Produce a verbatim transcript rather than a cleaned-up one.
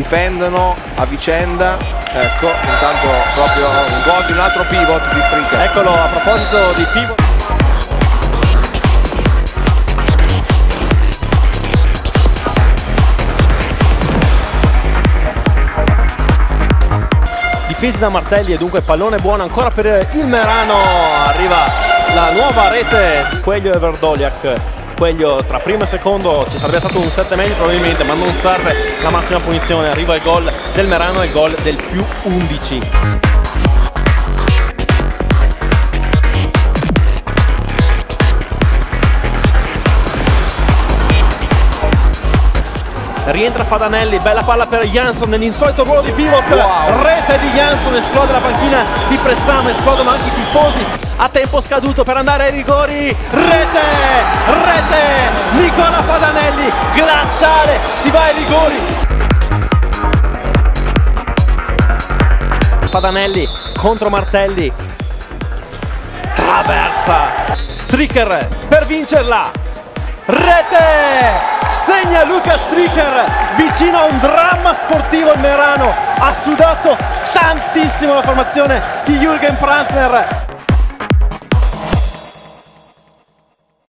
difendono a vicenda. Ecco, intanto proprio un gol di un altro pivot di Stricker. Eccolo, a proposito di pivot. Difesi da Martelli e dunque pallone buono ancora per il Merano. Arriva la nuova rete di Quaglio e Verdoliak. Quaglio tra primo e secondo ci sarebbe stato un sette meglio probabilmente, ma non serve la massima punizione. Arriva il gol del Merano e il gol del più undici. Rientra Fadanelli, bella palla per Jansson nell'insolito ruolo di pivot. Wow. Rete di Jansson, esplode la panchina di Pressamo, esplodono anche i tifosi a tempo scaduto per andare ai rigori. Rete, rete, Nicola Fadanelli, glaciale, si va ai rigori. Fadanelli contro Martelli, traversa, Stricker per vincerla, rete! Segna Luca Stricker, vicino a un dramma sportivo il Merano, ha sudato tantissimo la formazione di Jürgen Prantner.